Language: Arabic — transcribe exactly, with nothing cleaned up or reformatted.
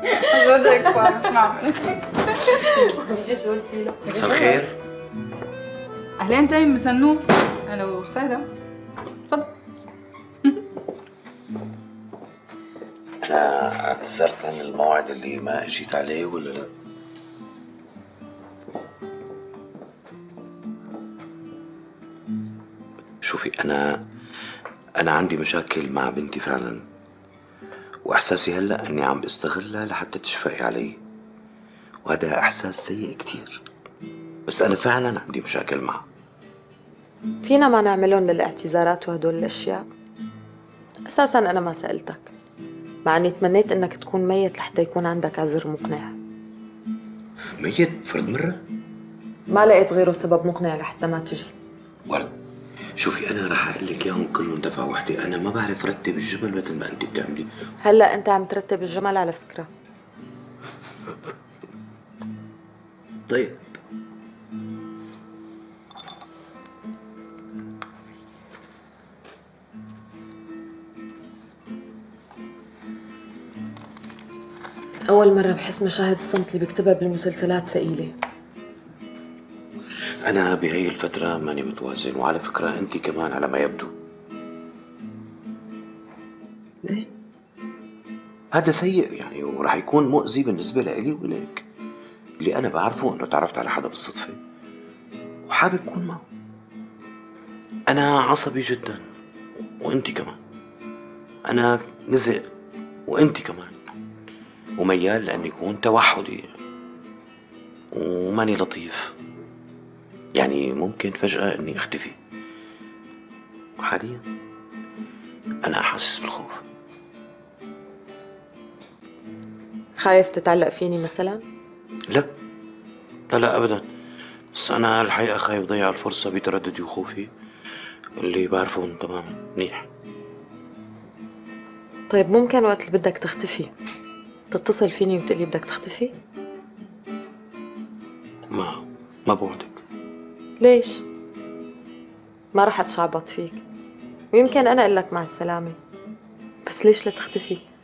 بدك صح مش معقول. انت شو قلتي له؟ مساء الخير. اهلين تيم مسنوك. اهلا وسهلا. تفضل. انا اعتذرت عن الموعد اللي ما اجيت عليه ولا لا؟ شوفي انا انا عندي مشاكل مع بنتي فعلا، واحساسي هلا اني عم بستغلها لحتى تشفقي علي، وهذا احساس سيء كتير، بس انا فعلا عندي مشاكل معها. فينا ما نعملهم للاعتذارات وهدول الاشياء؟ اساسا انا ما سألتك، مع اني تمنيت انك تكون ميت لحتى يكون عندك عذر مقنع. ميت فرد مرة؟ ما لقيت غيره سبب مقنع لحتى ما تجي. ورد شوفي انا رح اقول لك اياهم كلهم دفعه وحده، انا ما بعرف رتب الجمل مثل ما انت بتعملي. هلا انت عم ترتب الجمل على فكره. طيب اول مره بحس مشاهد الصمت اللي بكتبها بالمسلسلات ثقيله. أنا بهي الفترة ماني متوازن، وعلى فكرة أنت كمان على ما يبدو. ليه؟ هذا سيء يعني، وراح يكون مؤذي بالنسبة لإلي وإليك. اللي أنا بعرفه إنه تعرفت على حدا بالصدفة وحابب أكون معه. أنا عصبي جدا وأنت كمان. أنا نزق وأنت كمان. وميال لأن يكون توحدي، وماني لطيف. يعني ممكن فجأة إني أختفي، وحاليا أنا أحسس بالخوف. خايف تتعلق فيني مثلا؟ لا لا لا أبدا، بس أنا الحقيقة خايف ضيع الفرصة بترددي وخوفي اللي بعرفهم تماما منيح. طيب ممكن وقت اللي بدك تختفي تتصل فيني وتقلي بدك تختفي؟ ما ما بوعدك. ليش؟ ما رح اتشعبط فيك، ويمكن انا اقول لك مع السلامة، بس ليش لا تختفي؟